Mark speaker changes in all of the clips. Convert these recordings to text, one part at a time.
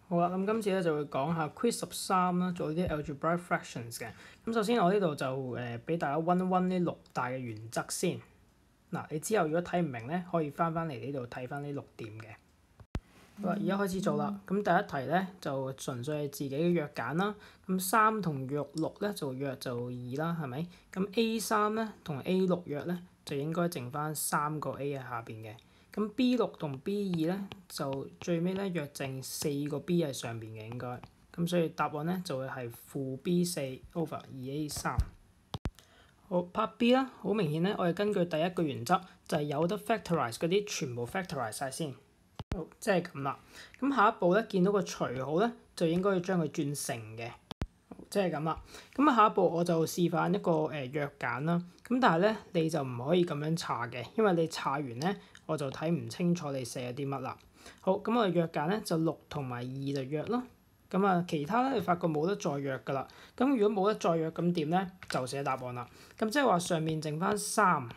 Speaker 1: 好啦，咁今次咧就會講下 Quiz 13啦，做啲 algebraic fractions 嘅。咁首先我呢度就俾大家温一温呢六大嘅原則先。嗱，你之後如果睇唔明咧，可以翻嚟呢度睇翻呢6點嘅。好啦，而家開始做啦。咁第一題咧就純粹係自己嘅約揀啦。咁3同約6咧就約就2啦，係咪？咁 A3咧同 A6約咧就應該剩翻3個 A 喺下邊嘅。咁 B6同 B2咧就最尾咧約剩4個 B 喺上邊嘅應該。咁所以答案咧就會係負 B4 over 2A3。好 Part B 啦，好明顯咧，我哋根據第一個原則就係有得 factorize 嗰啲全部 factorize 晒先。好，即係咁啦。咁下一步咧，見到個除號咧，就應該要將佢轉乘嘅。即係咁啦。咁下一步我就示範一個約揀啦。咁但係咧，你就唔可以咁樣查嘅，因為你查完咧，我就睇唔清楚你寫咗啲乜啦。好，咁我哋約揀咧就6同埋2就約咯。咁啊，其他咧你發覺冇得再約㗎啦。咁如果冇得再約，咁點咧？就寫答案啦。咁即係話上面剩翻3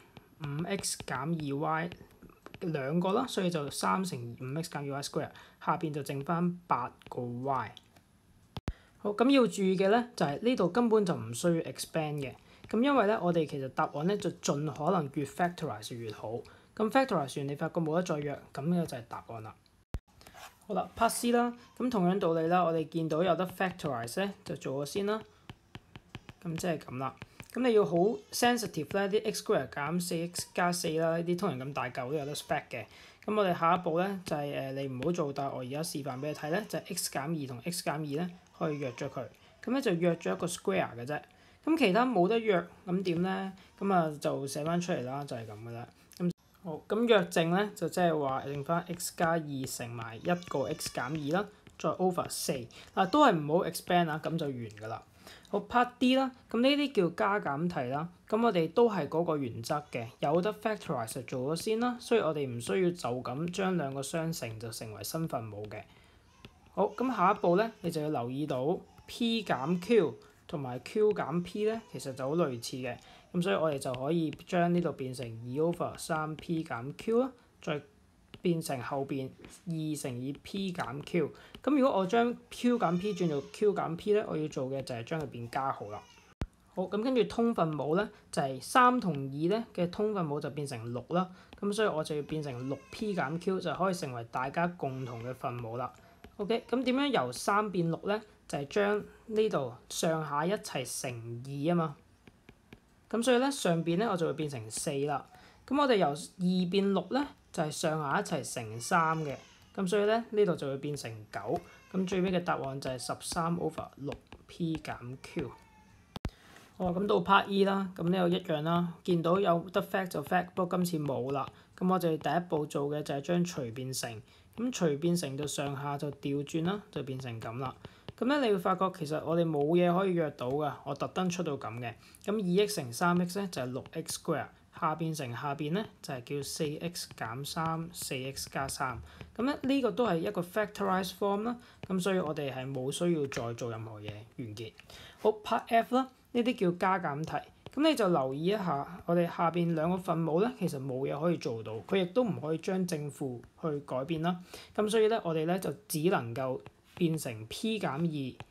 Speaker 1: 5x 減 2y 兩個啦，所以就3乘 5x 減 2y square。下邊就剩翻8個 y。好，咁要注意嘅咧就係呢度根本就唔需要 expand 嘅。咁因為咧我哋其實答案咧就盡可能越 factorize 越好。咁 factorize 完你發覺冇得再約，咁呢個就係答案啦。好啦 Part C 啦，咁同樣道理啦，我哋見到有得 factorize 咧，就做咗先啦。咁即係咁啦。咁你要好 sensitive 咧，啲 x square 減 4x 加4啦，呢啲通常咁大嚿都有得 spec 嘅。咁我哋下一步咧就係你唔好做，但係我而家示範俾你睇咧，就係 x 減2同 x 減2咧可以約咗佢。咁咧就約咗一個 square 嘅啫。咁其他冇得約，咁點咧？咁啊就寫翻出嚟啦，就係咁嘅啦。好，咁約證咧就即係話剩翻 x 加2乘埋一個 x 減2啦，再 over 4。嗱都係唔好 expand 啊，咁就完㗎啦。好 Part D 啦，咁呢啲叫加減題啦。咁我哋都係嗰個原則嘅，有得 factorize 就做咗先啦，所以我哋唔需要就咁將兩個相乘就成為新分母嘅。好，咁下一步咧，你就要留意到 P 減 Q 同埋 Q 減 P 咧，其實就好類似嘅。咁所以我哋就可以將呢度變成2 over 3P 減 Q 啦，再變成後邊2乘以 P 減 Q。咁如果我將 Q 減 P 轉做 Q 減 P 咧，我要做嘅就係將佢變加號啦。好，咁跟住通分母咧就係3同2咧嘅通分母就變成6啦。咁所以我就要變成6P 減 Q 就可以成為大家共同嘅分母啦。OK，咁點樣由3變6咧？就係將呢度上下一齊乘2啊嘛。咁所以咧上邊咧我就會變成4啦。咁我哋由2變6咧就係上下一齊乘3嘅。咁所以咧呢度就會變成9。咁最尾嘅答案就係13 over 6P 減 Q。好，咁到 Part E 啦，咁呢個一樣啦，見到有得 fact 就 fact，不過今次冇啦。咁我哋第一步做嘅就係將除變乘。咁除變乘到上下就調轉啦，就變成咁啦。咁咧，你會發覺其實我哋冇嘢可以約到㗎，我特登出到咁嘅。咁 2x 乘 3x 咧就係 6x square，下邊乘下邊咧就係叫 4x 減3 4x 加3。咁咧呢個都係一個 factorized form 啦。咁所以我哋係冇需要再做任何嘢，完結。好 Part F 啦，呢啲叫加減題。咁你就留意一下，我哋下邊兩個分母咧，其實冇嘢可以做到，佢亦都唔可以將正負去改變啦。咁所以咧，我哋咧就只能夠變成 P 減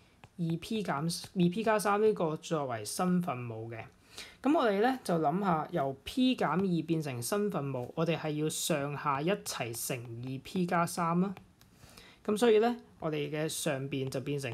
Speaker 1: 2，2P 加3呢個作為新分母嘅。咁我哋咧就諗下，由 P 減2變成新分母，我哋係要上下一齊乘 2P 加3啦。咁所以咧，我哋嘅上邊就變成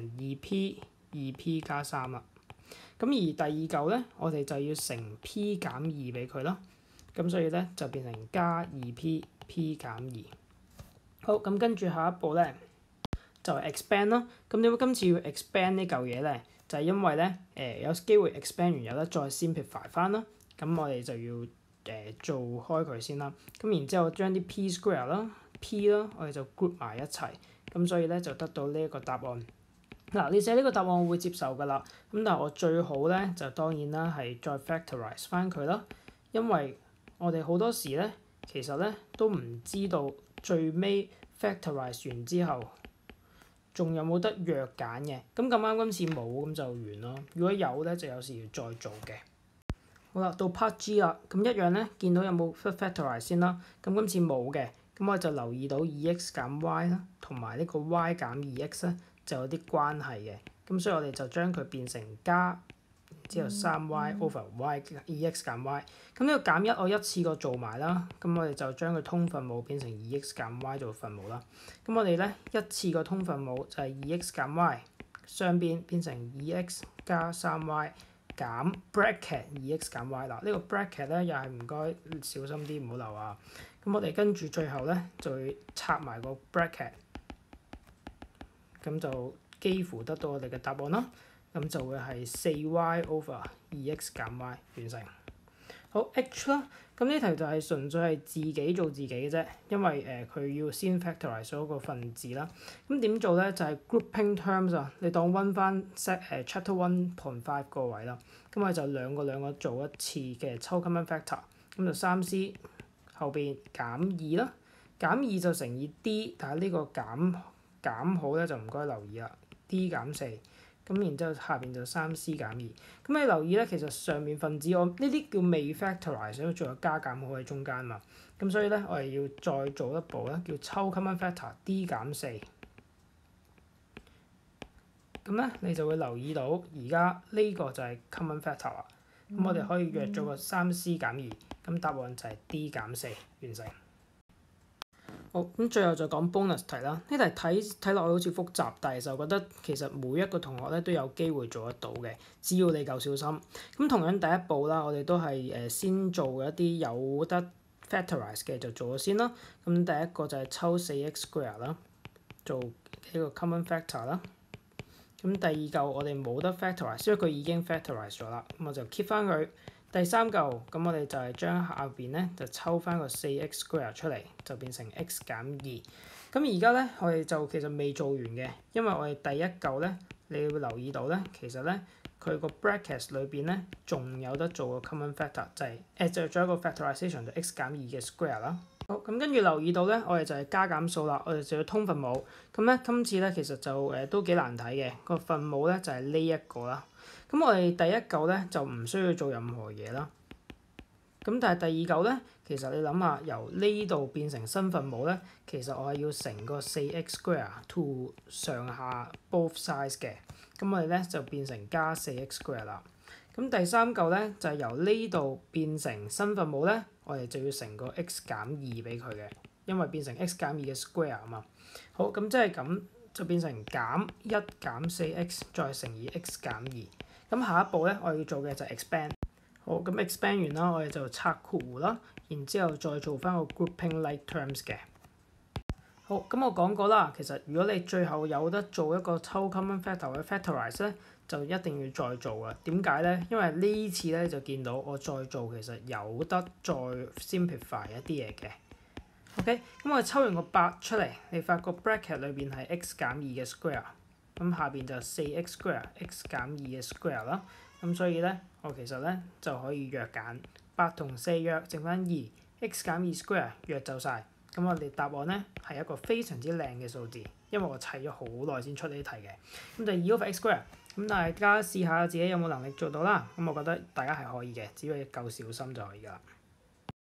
Speaker 1: 2P 加3啦。咁而第二嚿咧，我哋就要乘 P 減2俾佢啦。咁所以咧就變成加 2P P 減2。好，咁跟住下一步咧就係 expand 啦。咁點解今次要 expand 呢嚿嘢咧？就係因為咧有機會 expand 完有得再 simplify 翻啦。咁我哋就要做開佢先啦。咁然之後將啲 P square 啦、P 啦，我哋就 group 埋一齊。咁所以咧就得到呢一個答案。嗱，你寫呢個答案我會接受㗎啦。咁但係我最好咧就當然啦係再 factorize 翻佢啦。因為我哋好多時咧其實咧都唔知道最尾 factorize 完之後仲有冇得約揀嘅。咁啱今次冇，咁就完咯。如果有咧就有時要再做嘅。好啦，到 Part G 啦，咁一樣咧見到有冇 factorize 先啦。咁今次冇嘅。 咁我就留意到 2x 減 y 啦，同埋呢個 y 減 2x 咧就有啲關係嘅。咁所以我哋就將佢變成加，之後 3y over y 2x 減 y。咁呢個減一我一次過做埋啦。咁我哋就將佢通分母變成 2x 減 y 做分母啦。咁我哋咧一次過通分母就係 2x 減 y， 上邊變成 2x 加 3y。減 bracket 2x 減 y 啦，呢個 bracket 咧又係唔該小心啲唔好漏啊。咁我哋跟住最後咧就會拆埋個 bracket， 咁就幾乎得到我哋嘅答案啦。咁就會係 4y over 2x 減 y 完成。好 H 啦，咁呢題就係純粹係自己做自己嘅啫，因為佢要先 factorize 咗個分子啦。咁點做咧？就係 grouping terms 啊，你當温翻 chapter 1.5個位啦。咁我就兩個做一次嘅抽 common factor，咁就 3c 後邊減2啦，減2就乘以 d， 但係呢個減號咧就唔該留意啦 ，d 減4。咁然之後下邊就 3c 減2，咁你留意咧，其實上面分子我呢啲叫未 factorize， 因為仲有加減號喺中間嘛。咁所以咧，我哋要再做一步咧，叫抽 common factor d 減4。咁咧，你就會留意到而家呢個就係 common factor 啦。咁我哋可以約咗個 3c 減2，咁答案就係 d 減4完成。好，咁最後就講 bonus 題啦。呢題睇落去好似複雜，但係就覺得其實每一個同學咧都有機會做得到嘅，只要你夠小心。咁同樣第一步啦，我哋都係先做一啲有得 factorize 嘅就做咗先啦。咁第一個就係抽 4x square 啦，做呢個 common factor 啦。咁第二嚿我哋冇得 factorize，因為佢已經 factorize 咗啦，咁我就 keep 翻佢。第三嚿咁我哋就係將下邊咧就抽翻個 4x square 出嚟，就變成 x 減2。咁而家咧我哋就其實未做完嘅，因為我哋第一嚿咧你會留意到咧，其實咧佢個 brackets 裏邊咧仲有得做個 common factor，就係就做一個 factorization 就 x 減2嘅 square 啦。好，咁跟住留意到咧，我哋就係加減數啦，我哋就要通分母。咁咧今次咧其實就都幾難睇嘅，個分母咧就係呢一個啦。咁我哋第一嚿咧就唔需要做任何嘢啦。咁但係第二嚿咧，其實你諗下，由呢度變成新分母咧，其實我係要乘個 4x square to 上下 both sides 嘅。咁我哋咧就變成加 4x square 啦。咁第三嚿咧就係由呢度變成新分母咧，我哋就要乘個 x 減2俾佢嘅，因為變成 x 減2嘅 square 啊嘛。好，咁即係咁就變成減1減 4x 再乘以 x 減2。咁下一步咧，我哋要做嘅就係 expand。好，咁 expand 完啦，我哋就拆括弧啦，然之後再做翻個 grouping like terms 嘅。好，咁我講過啦，其實如果你最後有得做一個抽 common factor 或者 factorize 咧，就一定要再做啊。點解咧？因為呢次咧就見到我再做其實有得再 simplify 一啲嘢嘅。OK，咁我哋抽完個8出嚟，你發覺 bracket 裏邊係 x 減2嘅 square。咁下邊就 4x square，x 減2嘅 square 啦。咁所以咧，我其實咧就可以約揀8同4約，剩翻2，x 減2 square 約就晒。咁我哋答案咧係一個非常之靚嘅數字，因為我砌咗好耐先出呢題嘅。咁就2 over x square。咁大家試下自己有冇能力做到啦。咁我覺得大家係可以嘅，只要你夠小心就可以㗎啦。